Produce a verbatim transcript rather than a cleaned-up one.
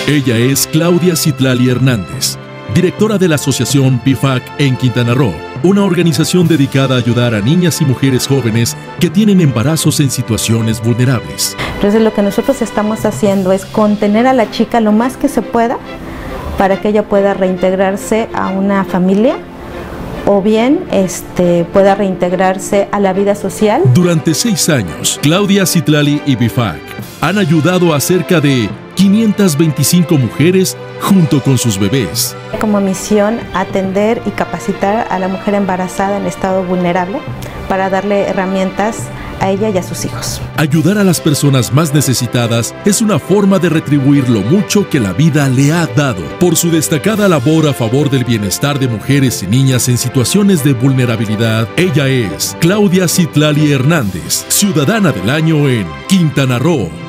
Ella es Claudia Citlali Hernández, directora de la Asociación P I F A C en Quintana Roo, una organización dedicada a ayudar a niñas y mujeres jóvenes que tienen embarazos en situaciones vulnerables. Entonces lo que nosotros estamos haciendo es contener a la chica lo más que se pueda para que ella pueda reintegrarse a una familia o bien este, pueda reintegrarse a la vida social. Durante seis años, Claudia Citlali y P I F A C han ayudado a cerca de quinientas veinticinco mujeres junto con sus bebés. Como misión, atender y capacitar a la mujer embarazada en estado vulnerable para darle herramientas a ella y a sus hijos. Ayudar a las personas más necesitadas es una forma de retribuir lo mucho que la vida le ha dado. Por su destacada labor a favor del bienestar de mujeres y niñas en situaciones de vulnerabilidad, ella es Claudia Citlali Hernández, Ciudadana del Año en Quintana Roo.